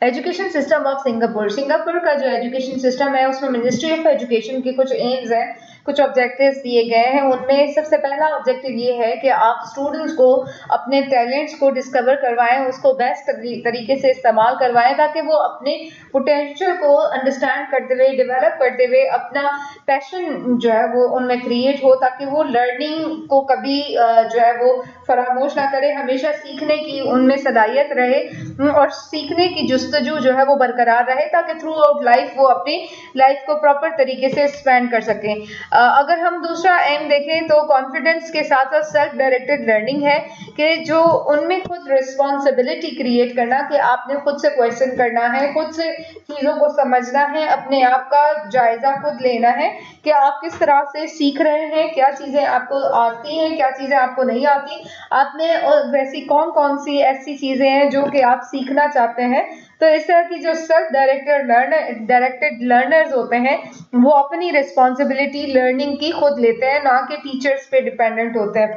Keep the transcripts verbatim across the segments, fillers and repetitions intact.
Education system of Singapore. Singapore का जो education system है उसमें मिनिस्ट्री ऑफ एजुकेशन के कुछ एम्स हैं, कुछ ऑब्जेक्टिव्स दिए गए हैं। उनमें सबसे पहला ऑब्जेक्टिव ये है कि आप स्टूडेंट्स को अपने टैलेंट्स को डिस्कवर करवाएं, उसको बेस्ट तरीके से इस्तेमाल करवाएं ताकि वो अपने पोटेंशियल को अंडरस्टैंड करते हुए, डेवलप करते हुए अपना पैशन जो है वो उनमें क्रिएट हो, ताकि वो लर्निंग को कभी जो है वो फरामोश ना करे, हमेशा सीखने की उनमें सलाहियत रहे और सीखने की जुस्तजू जो है वो बरकरार रहे, ताकि थ्रू आउट लाइफ वो अपनी लाइफ को प्रॉपर तरीके से स्पेंड कर सकें। अगर हम दूसरा एम देखें तो कॉन्फिडेंस के साथ साथ सेल्फ डायरेक्टेड लर्निंग है कि जो उनमें खुद रिस्पॉन्सिबिलिटी क्रिएट करना कि आपने खुद से क्वेश्चन करना है, खुद से चीज़ों को समझना है, अपने आप का जायजा खुद लेना है कि आप किस तरह से सीख रहे हैं, क्या चीज़ें आपको आती हैं, क्या चीज़ें आपको नहीं आती, आपने वैसी कौन कौन सी ऐसी चीज़ें हैं जो कि आप सीखना चाहते हैं। तो इस तरह की जो self directed learner directed learners होते हैं वो अपनी रिस्पॉन्सिबिलिटी लर्निंग की खुद लेते हैं, ना कि टीचर्स पे डिपेंडेंट होते हैं।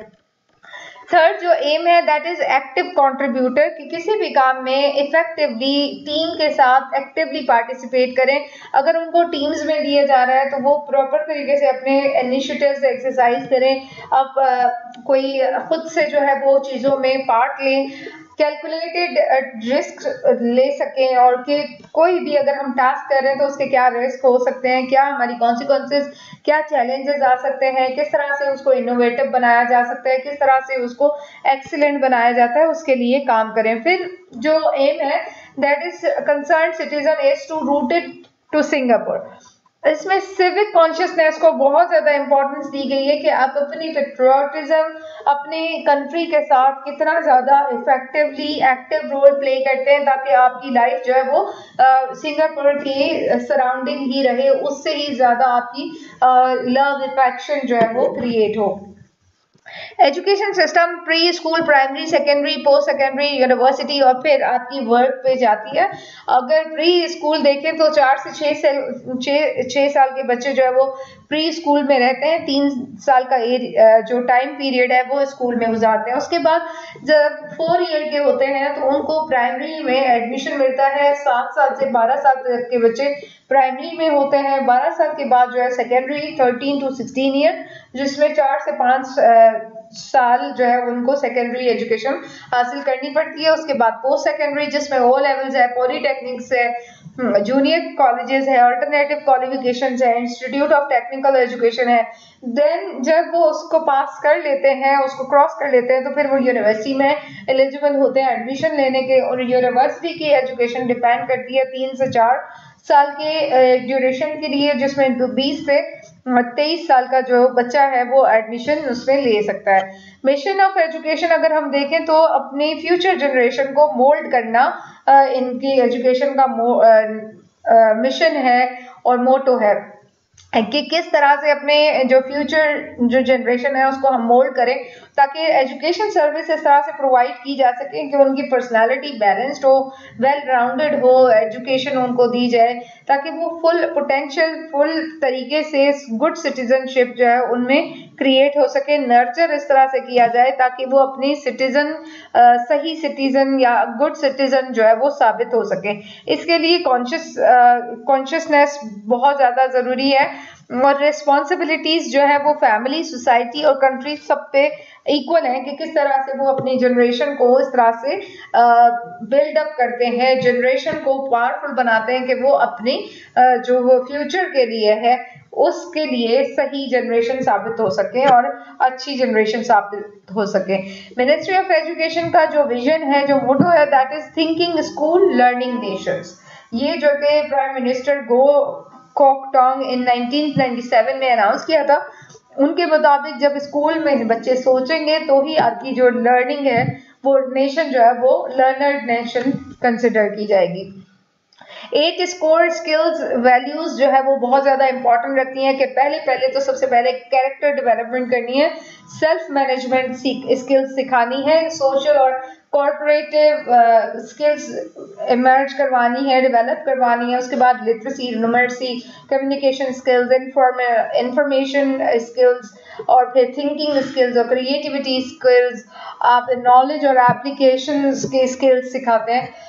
थर्ड जो एम है दैट इज एक्टिव कंट्रीब्यूटर, कि किसी भी काम में इफेक्टिवली टीम के साथ एक्टिवली पार्टिसिपेट करें। अगर उनको टीम्स में दिया जा रहा है तो वो प्रॉपर तरीके से अपने इनिशिएटिव्स एक्सरसाइज करें, अब कोई खुद से जो है वो चीज़ों में पार्ट लें, कैलकुलेटेड रिस्क ले सकें और कि कोई भी अगर हम टास्क कर रहे हैं तो उसके क्या रिस्क हो सकते हैं, क्या हमारी कॉन्सिक्वेंसेस, क्या चैलेंजेस आ सकते हैं, किस तरह से उसको इनोवेटिव बनाया जा सकता है, किस तरह से उसको एक्सीलेंट बनाया जाता है, उसके लिए काम करें। फिर जो एम है that is concern citizen is to rooted to Singapore. इसमें सिविक कॉन्शियसनेस को बहुत ज़्यादा इंपॉर्टेंस दी गई है कि आप अपनी पेट्रियोटिज्म अपने कंट्री के साथ कितना ज़्यादा इफेक्टिवली एक्टिव रोल प्ले करते हैं, ताकि आपकी लाइफ जो है वो सिंगापुर के सराउंडिंग ही रहे, उससे ही ज़्यादा आपकी लव अफेक्शन जो है वो क्रिएट हो। Education system pre school, primary, secondary, post secondary, university और फिर आपकी वर्क पे जाती है। अगर प्री स्कूल देखें तो चार से छः साल छः छः साल के बच्चे जो है वो प्री स्कूल में रहते हैं, तीन साल का जो टाइम पीरियड है वो स्कूल में गुजारते हैं। उसके बाद जब फोर ईयर के होते हैं तो उनको प्राइमरी में एडमिशन मिलता है। सात साल से बारह साल तक के बच्चे प्राइमरी में होते हैं। बारह साल के बाद जो है secondary, thirteen to sixteen year, जिसमें चार से पाँच साल जो है उनको सेकेंडरी एजुकेशन हासिल करनी पड़ती है। उसके बाद पोस्ट सेकेंडरी जिसमें ओ लेवल्स है, पॉलीटेक्निक्स है, जूनियर कॉलेजेस है, अल्टरनेटिव क्वालिफिकेशंस है, इंस्टीट्यूट ऑफ टेक्निकल एजुकेशन है। देन जब वो उसको पास कर लेते हैं, उसको क्रॉस कर लेते हैं, तो फिर वो यूनिवर्सिटी में एलिजिबल होते हैं एडमिशन लेने के। और यूनिवर्सिटी की एजुकेशन डिपेंड करती है तीन से चार साल के ड्यूरेशन के लिए, जिसमें बीस से तेईस साल का जो बच्चा है वो एडमिशन उसमें ले सकता है। मिशन ऑफ एजुकेशन अगर हम देखें तो अपनी फ्यूचर जनरेशन को मोल्ड करना इनकी एजुकेशन का मिशन है और मोटो है कि किस तरह से अपने जो फ्यूचर जो जनरेशन है उसको हम मोल्ड करें, ताकि एजुकेशन सर्विस इस तरह से प्रोवाइड की जा सके कि उनकी पर्सनालिटी बैलेंस्ड हो, वेल राउंडेड हो, एजुकेशन उनको दी जाए ताकि वो फुल पोटेंशियल फुल तरीके से गुड सिटीजनशिप जो है उनमें क्रिएट हो सके। नर्चर इस तरह से किया जाए ताकि वो अपनी सिटीजन सही सिटीजन या गुड सिटीजन जो है वो साबित हो सके। इसके लिए कॉन्शियस कॉन्शियसनेस बहुत ज़्यादा ज़रूरी है और रिस्पॉन्सिबिलिटीज जो है वो फैमिली, सोसाइटी और कंट्री सब पे इक्वल है कि किस तरह से वो अपनी जनरेशन को इस तरह से बिल्डअप करते हैं, जनरेशन को पावरफुल बनाते हैं कि वो अपनी जो वो फ्यूचर के लिए है उसके लिए सही जनरेशन साबित हो सके और अच्छी जनरेशन साबित हो सके। मिनिस्ट्री ऑफ एजुकेशन का जो विजन है, जो मोटो है, that is thinking school learning nations. ये जो कि prime minister Goh Chok Tong in nineteen ninety seven में अनाउंस किया था, उनके मुताबिक जब स्कूल में बच्चे सोचेंगे तो ही आपकी जो लर्निंग है वो नेशन जो है वो लर्नर नेशन कंसिडर की जाएगी। एट स्कोर स्किल्स वैल्यूज जो है वो बहुत ज़्यादा इंपॉर्टेंट रखती हैं कि पहले पहले तो सबसे पहले कैरेक्टर डेवलपमेंट करनी है, सेल्फ मैनेजमेंट स्किल्स सिखानी है, सोशल और कॉर्पोरेटिव स्किल्स इमर्ज करवानी है, डेवलप करवानी है। उसके बाद literacy, numeracy, communication skills, information skills और फिर थिंकिंग स्किल्स और क्रिएटिविटी स्किल्स, आप नॉलेज और एप्लीकेशन के स्किल्स सिखाते हैं।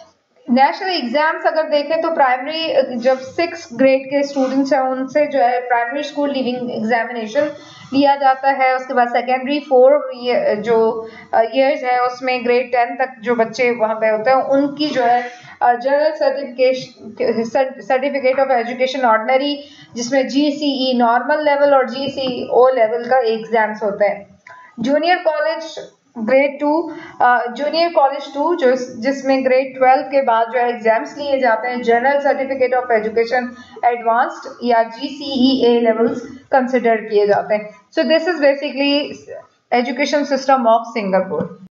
नेशनल एग्जाम्स अगर देखें तो प्राइमरी जब सिक्स ग्रेड के स्टूडेंट्स हैं उनसे जो है प्राइमरी स्कूल लिविंग एग्जामिनेशन लिया जाता है। उसके बाद सेकेंडरी फोर जो ईयर्स है उसमें ग्रेड टेन तक जो बच्चे वहाँ पे होते हैं उनकी जो है general certificate certificate of education ordinary, जिसमें जीसीई नॉर्मल लेवल और जीसीई ओ लेवल का एग्जाम्स होते हैं। Junior college grade two junior college two जो जिसमें ग्रेड ट्वेल्व के बाद जो है एग्जाम्स लिए जाते हैं, general certificate of education advanced या जीसीई ए लेवल्स कंसिडर किए जाते हैं। So this is basically education system of Singapore.